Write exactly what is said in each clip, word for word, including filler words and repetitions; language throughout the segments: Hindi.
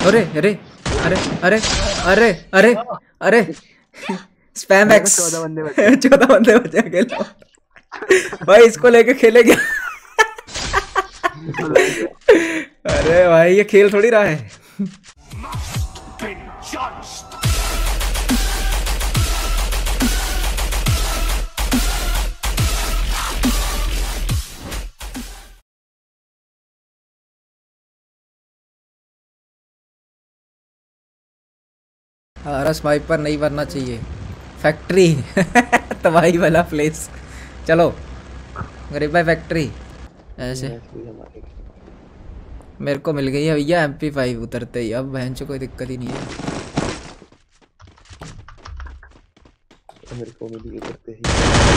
अरे अरे अरे अरे अरे अरे अरे स्पैम एक्स चौदह बंदे बचे। चौदह बंदे बचे अकेला। भाई इसको लेके खेले क्या? अरे भाई ये खेल थोड़ी रहा है। हमारा स्नाइपर नहीं बनना चाहिए। फैक्ट्री तबाही वाला प्लेस। चलो गरीब भाई फैक्ट्री। ऐसे मेरे को मिल गई है भैया एम पी फाइव उतरते ही। अब बहन चो कोई दिक्कत ही नहीं है। मेरे को मिली उतरते ही।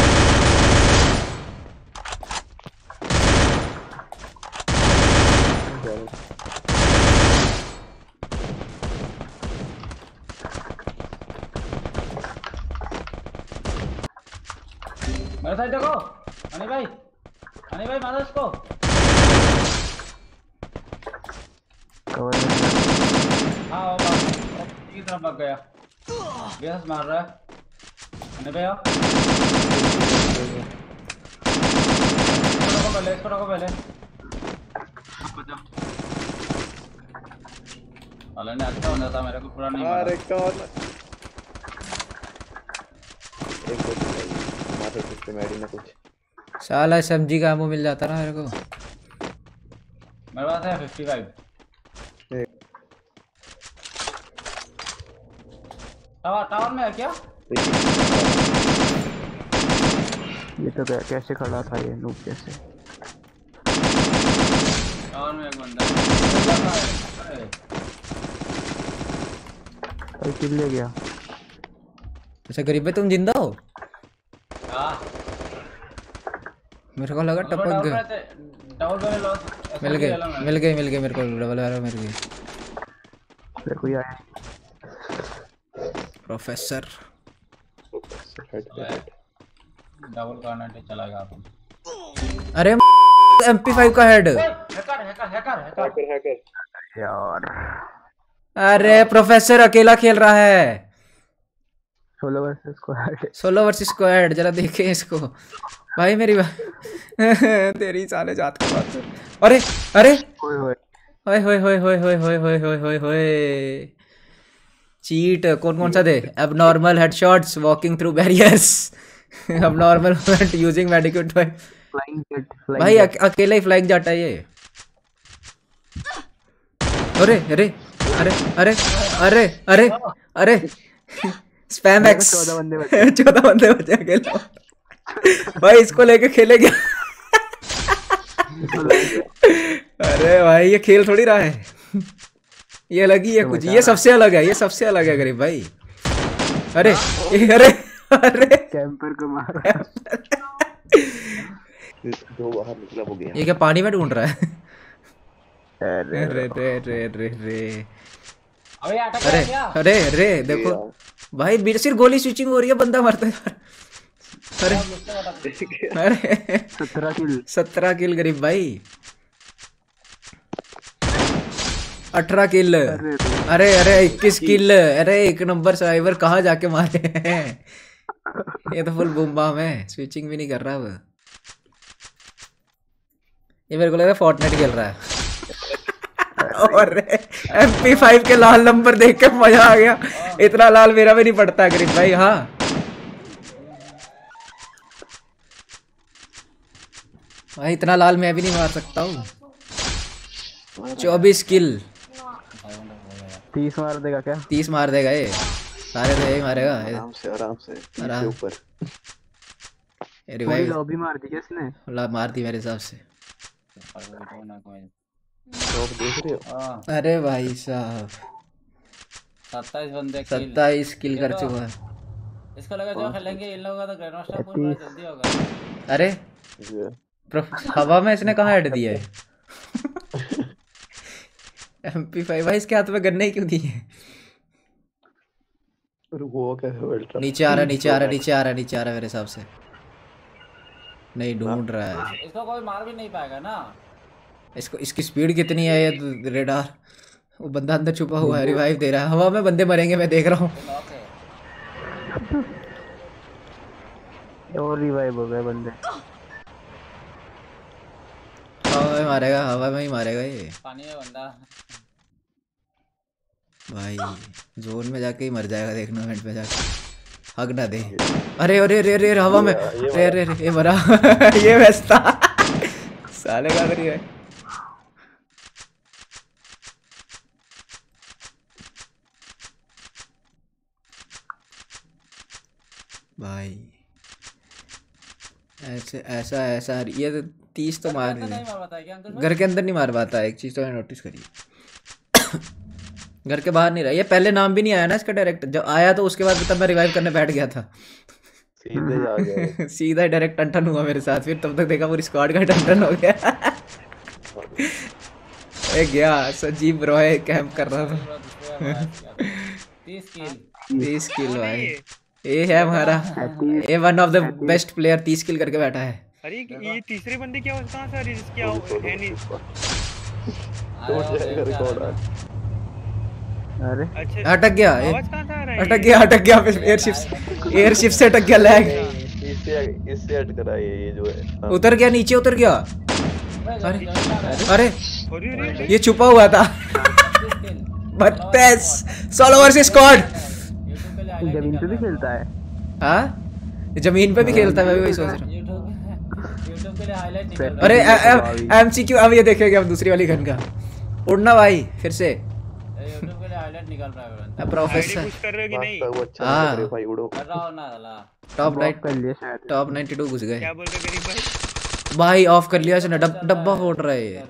मेरे साइड देखो अनिल भाई, अनिल भाई मारो इसको। हाँ वो की तरफ भाग गया। बेस मार रहा है अनिल भाई। आओ इसको पहले, इसको रखो पहले। अल्लाह ने अच्छा बंदा था, मेरे को पूरा नहीं मारा। अरे कौन एक को मार सकते मैडी ने कुछ। साला एसएमजी का एमो मिल जाता ना मेरे को। मेरे पास है फिफ्टी फाइव। टावर टावर में है क्या? ये तो क्या कैसे खड़ा था ये नूब कैसे? टावर में एक बंदा है। भाई किल ले गया। अच्छा गरीब भाई तुम जिंदा हो? हाँ मेरे को लगा टपक गए। डबल वाले लॉस मिल गए मिल गए मिल गए मेरे को डबल वाला मिल गए। फिर कोई आया प्रोफेसर डबल कार्नेट चलाएगा आप। अरे एम पी फाइव का head. Hacker hacker hacker hacker hacker यार। अरे प्रोफेसर अकेला खेल रहा है। Solo versus squad. Solo versus squad जरा देखे इसको। भाई मेरी तेरी साले जात की बात। अरे अरे ओए ओए होए होए होए होए होए होए होए होए होए होए चीट कौन कौन सा दे? Abnormal headshots, walking through barriers, abnormal movement using medikit. Flying jet भाई अक, अकेला ही फ्लाइंग जाता है ये। अरे अरे अरे अरे अरे अरे अरे स्पैम एक्स चौदह बंदे बचे। चौदह बंदे बचे अकेला। भाई इसको लेके खेले क्या? अरे भाई ये खेल थोड़ी रहा है। ये अलग ही है कुछ। ये सबसे अलग है, ये सबसे अलग है गरीब भाई। अरे अरे अरे कैंपर को मारा। दो बाहर निकला हो गया। ये क्या पानी में ढूंढ रहा है? अरे रे रे रे रे रे अबे अटक अरे गया क्या? अरे अरे देखो भाई बीच सिर्फ गोली स्विचिंग हो रही है, बंदा मरता है। अरे अरे सत्रह किल। सत्रह किल गरीब भाई। अठारह किल। अरे अरे इक्कीस किल। अरे एक नंबर सर्वाइवर कहाँ जाके मारे हैं। ये तो फुल बूम बाम है, स्विचिंग भी नहीं कर रहा वो। ये मेरे को लग रहा है फोर्टनाइट खेल रहा है। और एम पी फाइव के लाल नंबर देख के मजा आ गया। इतना लाल मेरा भी नहीं पड़ता गरीब भाई। हाँ भाई इतना लाल मैं भी नहीं मार सकता हूँ। चौबीस किल। तीस मार देगा क्या? तीस मार देगा ये सारे तो यही मारेगा। आराम से आराम से आराम। ऊपर पूरी रिवाइव लॉबी मार दी किसने? ला मार दी मेरे हिसाब से। टॉप देख रहे हो? हाँ अरे भाई साहब सत्ताईस बंदे सत्ताईस किल कर चुका है। इसको लगा जो खेलेंगे इन लोगों का तो ग्रैंड मास्टर पूरा जल्दी होगा। अरे हवा में इसने कहाँ हेड दिया है? एम पी फाइव भाई इसके हाथ में गन्ने ही क्यों दिए? वो क्या नीचे आ रहा नीचे आ रहा नीचे आ रहा नीचे आ रहा मेरे हिसाब से। नहीं ढूंढ रहा है इसको कोई मार भी नहीं पाएगा ना। इसको। इसकी स्पीड कितनी है ये रेडार? वो बंदा अंदर छुपा हुआ है, रिवाइव दे रहा है। हवा में बंदे मरेंगे, मैं देख रहा हूँ। नॉक है। और रिवाइव हो गए बंदे। हवा में मारेगा, हवा में ही मारेगा ये पानी में बंदा। भाई। जोन में जाके ही मर जाएगा, देखना इवेंट पे जाके। हग ना दे। अरे अरे अरे अरे हवा में, अरे अरे अरे ये मरा। ये वैसा साले का करी है भाई। ऐसे ऐसा ऐसा ये तो तीस तो मार नहीं नहीं मार पाता है क्या अंकल? घर के अंदर नहीं मार पाता। एक चीज तो मैंने नोटिस करी, घर के बाहर नहीं रहा। ये पहले नाम भी नहीं आया ना इसका डायरेक्ट, जब आया तो उसके बाद तब मैं रिवाइव करने बैठ गया था। सीधे जा गया। सीधा डायरेक्ट टन हुआ मेरे साथ। फिर तब तक देखा पूरी स्क्वाड का टन हो गया। ए गया संजीव रॉय कैंप कर रहा था। तीस किल। तीस किल भाई। ये है हमारा, ये one of the best player, तीस किल करके बैठा है। अरे ये तीसरे बंदे क्या कहां से आ रही है जिसकी आवाज है नहीं? टूट जाएगा रिकॉर्ड आज। अरे अच्छा अटक गया ये, आवाज कहां से आ रहा है? अटक गया अटक गया एयरशिप से, एयरशिप से अटक गया। लैग इससे इससे हट कर आई है ये जो है। हाँ। उतर गया, नीचे उतर गया। अरे अरे अरे अरे ये छुपा हुआ था। बत्तीस सोलो वर्सेस स्क्वाड। जमीन पे भी खेलता है। हाँ जमीन पे भी खेलता है, मैं भी वही सोच रहा हूँ। यूट्यूब के लिए हाईलाइट निकल अरे एमसीक्यू अब ये देखेंगे हम दूसरी वाली गन का। उड़ना भाई फिर से। यूट्यूब के लिए हाईलाइट निकल रहा है। प्रोफेसर कुछ कर रहे हो कि नहीं? वो अच्छा हाँ। लग रहा है भाई, उड़ो। कर रहा हो ना साला। टॉप नाइन कर लिया शायद। टॉप नाइंटी टू घुस गए क्या बोल रहे गरीब भाई? भाई। ऑफ कर लिया इसने, डब, डब्बा फोड़ रहा है ये।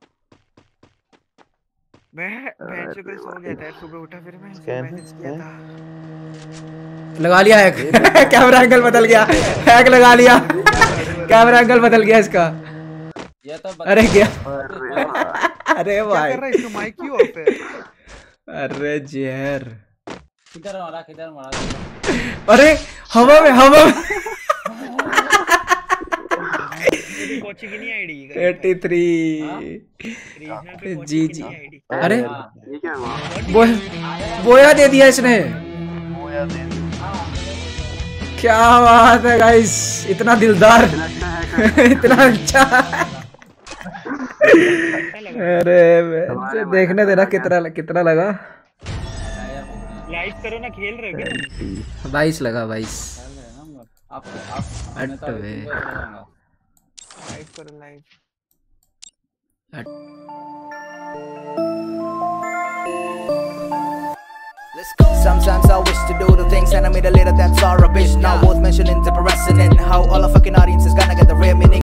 मैं मैं जो कल सो गया था, सुबह उठा फिर मैं स्कैम मैसेज किया था। लगा लिया हैक। कैमरा एंगल बदल गया, हैक लगा लिया। कैमरा एंगल बदल गया इसका। ये तो अरे गया। अरे क्या भाई कर रहा है? इसका माइक क्यों ऑफ है? अरे जहर। किधर मारा किधर मारा? अरे हवा में हवा में। तेरी कोची की नहीं आईडी है? तिरासी रीजनल पे कोची जी की जी। नहीं आईडी। अरे ये क्या हुआ? बो, बोया दे दिया इसने। क्या बात है गाइस, इतना दिलदार, इतना अच्छा। अरे मैं- देखने देना कितना कितना लगा। लाइव करो ना, खेल रहे हो क्या? बाईस लगा, बाईस। आप आप मैं तो अट्ठवे। लाइव करो live. Sometimes I wish to do the things and I made a little that's all rubbish. Now worth mentioning temporary.